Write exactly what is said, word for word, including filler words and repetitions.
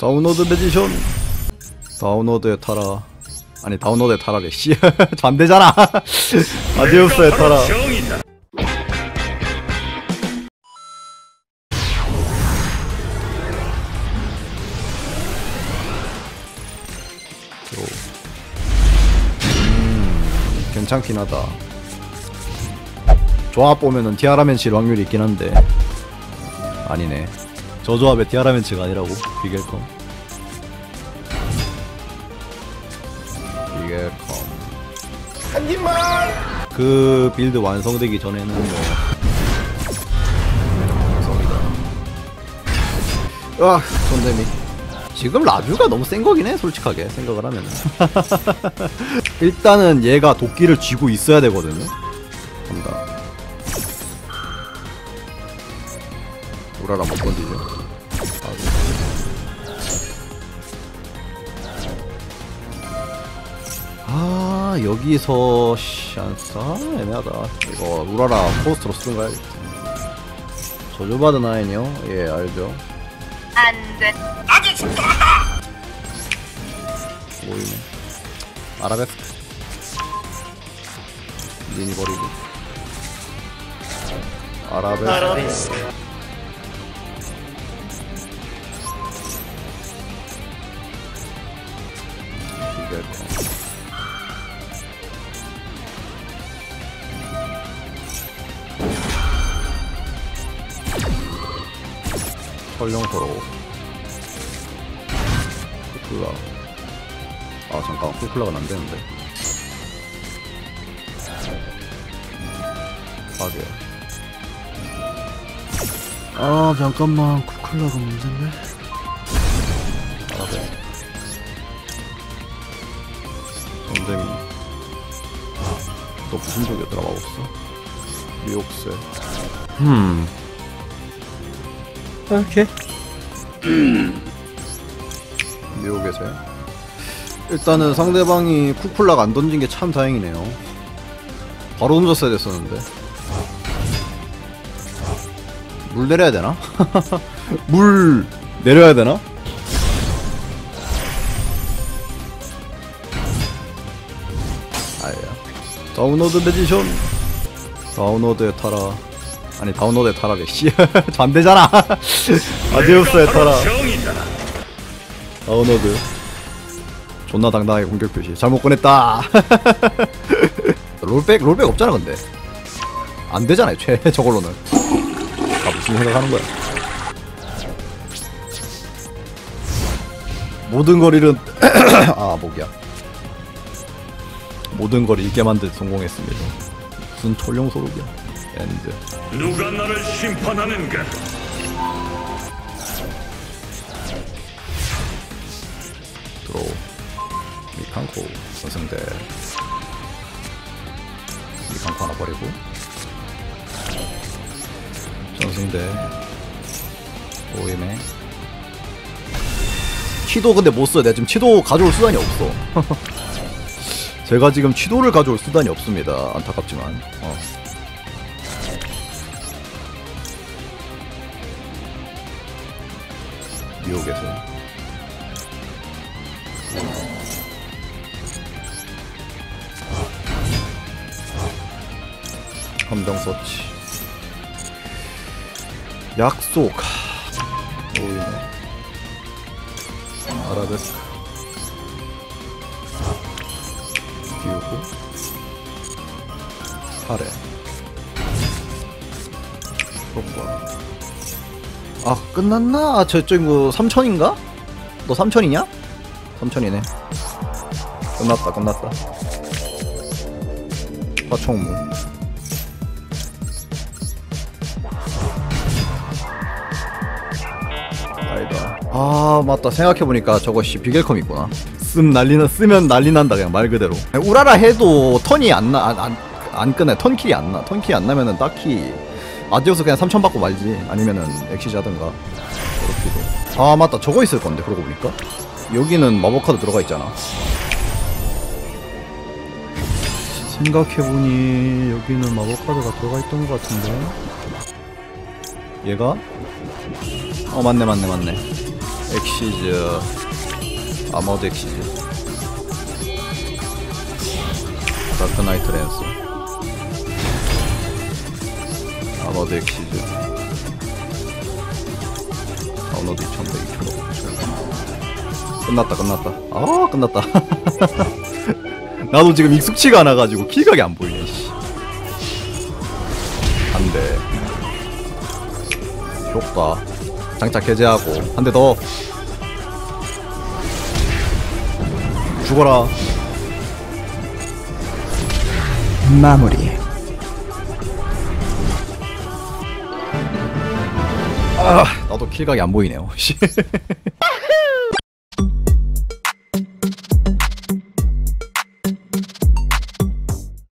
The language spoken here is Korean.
다운로드 매지션. 다운로드에 타라. 아니 다운로드에 타라래. 씨 반대잖아. 아디오스에 타라. 음, 괜찮긴 하다. 조합 보면은 티아라멘치 확률이 있긴 한데 아니네. 저 조합에 티아라멘치가 아니라고. 비겔컴 비겔컴 한입만. 그 빌드 완성되기 전에는 뭐 완성이다. 아 손대미. 지금 라뷰가 너무 센 거긴 해 솔직하게 생각을 하면. 일단은 얘가 도끼를 쥐고 있어야 되거든요. 간다. 우라라 못 건드리죠. 아 여기서 샨싸 애매하다. 이거 우라라 포스트로 쓰는 거야. 저주받은 아이요? 예 알죠. 안돼. 아직 죽도한다. 보이네. 아라베스크 미니 버리고 아라베스크. 아라베스크. 비겔컴 설령서로 쿨쿨라. 아 잠깐 쿨쿨라가 안되는데. 파괴. 아 잠깐만 쿨쿨라가 문제인데. 파괴 전대미. 너 무슨 쪽이었더라 마법사? 미옥새. 흠 오케이. 미옥의 새. 일단은 상대방이 쿠쿨라가 안 던진 게 참 다행이네요. 바로 던졌어야 됐었는데. 물 내려야 되나? 물 내려야 되나? 아야. 다운로드 매지션. 다운로드에 타라. 아니 다운로드에 타라래. 씨 반대잖아. 아디오스에 타라. 다운로드. 존나 당당하게 공격 표시. 잘못 꺼냈다. 롤백 롤백 없잖아 근데. 안 되잖아요 최 저걸로는. 아 무슨 생각하는 거야. 모든 걸 잃은 아 목이야. 모든 걸 잃게 만든 성공했습니다. 무슨 촐령 소록이야. 엔드. 누가 나를 심판하는가? 드로우. 미칸코 선승대. 미칸코 하나 버리고 전승대. 오임에 치도 근데 못써. 내가 지금 치도 가져올 수단이 없어. 제가 지금 치도를 가져올 수단이 없습니다. 안타깝지만. 어. 미옥에서 함정 서치. 약속. 오이네. 아라베스크 비우고 파레 효과. 아 끝났나? 아 저쪽 뭐 삼천인가? 너 삼천이냐? 삼천이네. 끝났다 끝났다. 화총무. 아니다. 아 맞다 생각해보니까 저거 씨 비겔컴 있구나. 씀 난리나 쓰면 난리 난다 그냥 말 그대로. 우라라 해도 턴이 안 나. 안 안 안 끄네. 턴킬이 안 나. 턴킬이 안 나면은 딱히 아디오스 그냥 삼천 받고 말지. 아니면은 엑시즈 하든가. 그렇게도. 아 맞다 저거 있을 건데 그러고 보니까 여기는 마법 카드 들어가 있잖아. 생각해보니 여기는 마법 카드가 들어가 있던 것 같은데. 얘가? 어 맞네 맞네 맞네. 엑시즈 아머드 엑시즈 다크나이트 랜스 아머드 엑시즈 다운로드 이천백 이천오백 끝났다 끝났다 아 끝났다 나도 지금 익숙치가 않아가지고 킬각이 안 보이네 씨. 안돼 효과 장착 해제하고 한 대 더 죽어라 마무리 아 나도 킬각이 안 보이네요